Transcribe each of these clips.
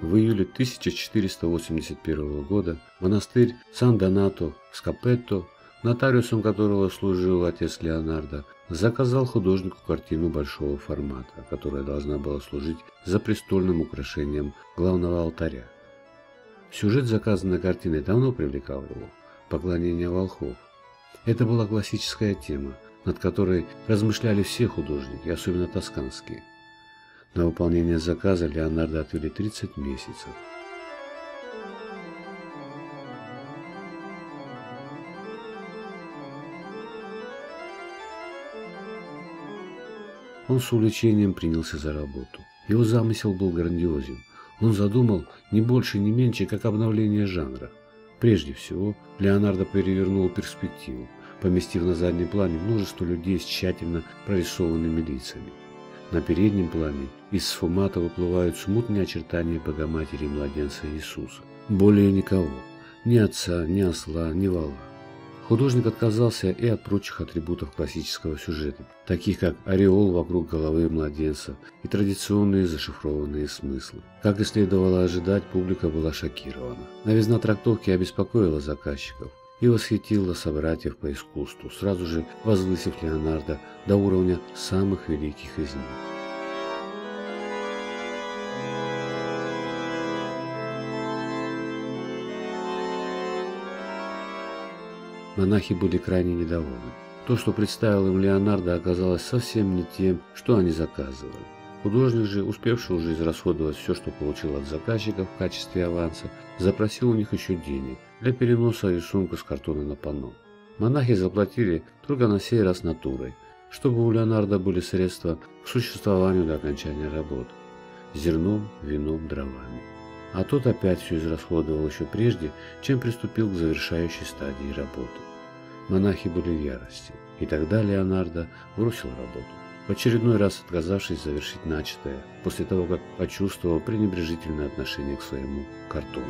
В июле 1481 года монастырь Сан-Донато в Скапетто, нотариусом которого служил отец Леонардо, заказал художнику картину большого формата, которая должна была служить запрестольным украшением главного алтаря. Сюжет заказанной картины давно привлекал его – поклонение волхвов. Это была классическая тема, над которой размышляли все художники, особенно тосканские. На выполнение заказа Леонардо отвели 30 месяцев. Он с увлечением принялся за работу. Его замысел был грандиозен. Он задумал не больше, не меньше, как обновление жанра. Прежде всего, Леонардо перевернул перспективу, поместив на заднем плане множество людей с тщательно прорисованными лицами. На переднем плане из сфумата выплывают смутные очертания Богоматери и младенца Иисуса. Более никого. Ни отца, ни осла, ни вола. Художник отказался и от прочих атрибутов классического сюжета, таких как ореол вокруг головы младенца и традиционные зашифрованные смыслы. Как и следовало ожидать, публика была шокирована. Новизна трактовки обеспокоила заказчиков и восхитила собратьев по искусству, сразу же возвысив Леонардо до уровня самых великих из них. Монахи были крайне недовольны. То, что представил им Леонардо, оказалось совсем не тем, что они заказывали. Художник же, успевший уже израсходовать все, что получил от заказчиков в качестве аванса, запросил у них еще денег для переноса рисунка с картона на панно. Монахи заплатили только на сей раз натурой, чтобы у Леонардо были средства к существованию до окончания работы – зерном, вином, дровами. А тот опять все израсходовал еще прежде, чем приступил к завершающей стадии работы. Монахи были в ярости, и тогда Леонардо бросил работу, в очередной раз отказавшись завершить начатое, после того, как почувствовал пренебрежительное отношение к своему картону.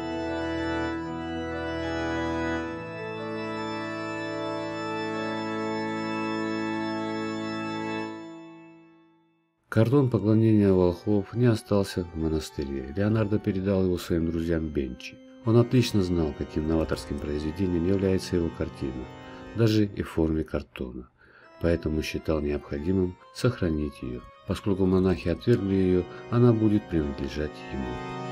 Картон поклонения волхвов не остался в монастыре. Леонардо передал его своим друзьям Бенчи. Он отлично знал, каким новаторским произведением является его картина, даже и в форме картона. Поэтому считал необходимым сохранить ее. Поскольку монахи отвергли ее, она будет принадлежать ему.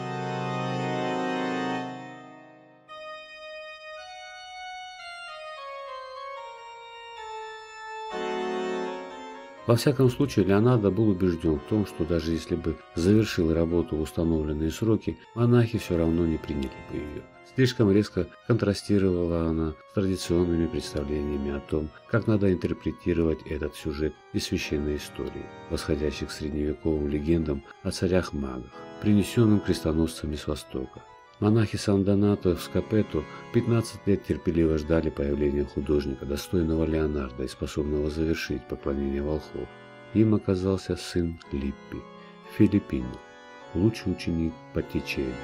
Во всяком случае, Леонардо был убежден в том, что даже если бы завершил работу в установленные сроки, монахи все равно не приняли бы ее. Слишком резко контрастировала она с традиционными представлениями о том, как надо интерпретировать этот сюжет из священной истории, восходящих к средневековым легендам о царях-магах, принесенным крестоносцами с Востока. Монахи Сан-Донато в Скапетто 15 лет терпеливо ждали появления художника, достойного Леонардо и способного завершить поклонение волхвов. Им оказался сын Липпи, Филиппино, лучший ученик Боттичелли.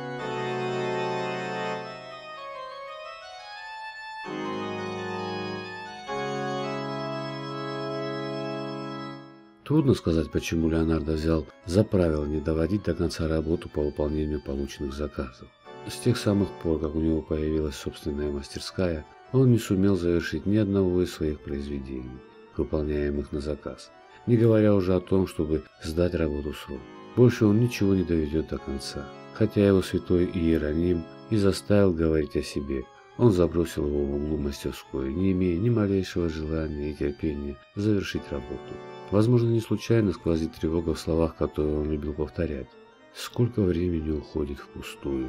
Трудно сказать, почему Леонардо взял за правило не доводить до конца работу по выполнению полученных заказов. С тех самых пор, как у него появилась собственная мастерская, он не сумел завершить ни одного из своих произведений, выполняемых на заказ, не говоря уже о том, чтобы сдать работу в срок. Больше он ничего не доведет до конца, хотя его святой Иероним и заставил говорить о себе. Он забросил его в углу мастерской, не имея ни малейшего желания и терпения завершить работу. Возможно, не случайно сквозит тревога в словах, которые он любил повторять. Сколько времени уходит впустую.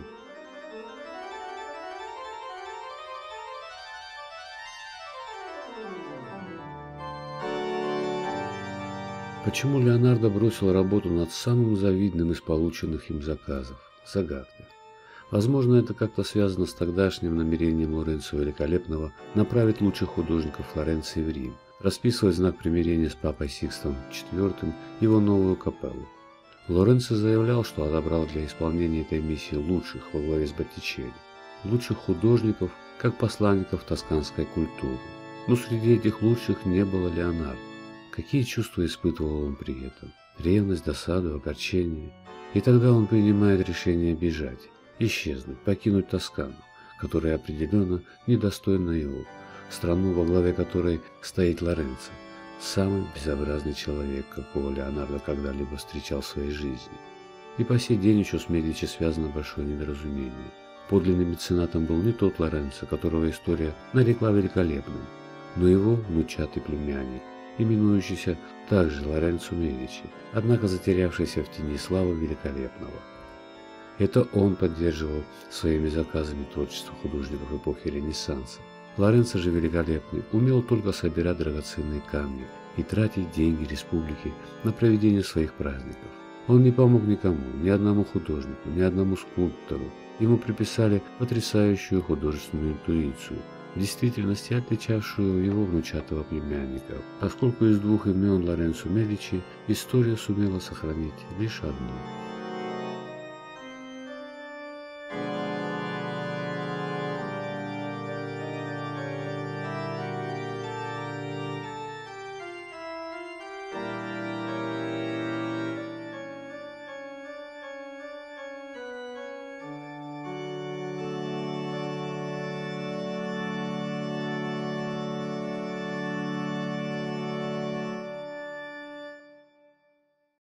Почему Леонардо бросил работу над самым завидным из полученных им заказов? Загадка. Возможно, это как-то связано с тогдашним намерением Лоренцо Великолепного направить лучших художников Флоренции в Рим, расписывать знак примирения с папой Сикстом IV его новую капеллу. Лоренцо заявлял, что отобрал для исполнения этой миссии лучших во главе с Боттичелли, лучших художников, как посланников тосканской культуры. Но среди этих лучших не было Леонардо. Какие чувства испытывал он при этом? ревность, досаду, огорчение. И тогда он принимает решение бежать, исчезнуть, покинуть Тоскану, которая определенно недостойна его, страну, во главе которой стоит Лоренцо, самый безобразный человек, какого Леонардо когда-либо встречал в своей жизни. И по сей день еще с Медичи связано большое недоразумение. Подлинным меценатом был не тот Лоренцо, которого история нарекла великолепным, но его внучатый племянник, именующийся также Лоренцо Медичи, однако затерявшийся в тени славы великолепного. Это он поддерживал своими заказами творчество художников эпохи Ренессанса. Лоренцо же великолепный умел только собирать драгоценные камни и тратить деньги республики на проведение своих праздников. Он не помог никому, ни одному художнику, ни одному скульптору. Ему приписали потрясающую художественную интуицию, в действительности отличавшую его внучатого племянника, поскольку из двух имен Лоренцо Медичи история сумела сохранить лишь одно.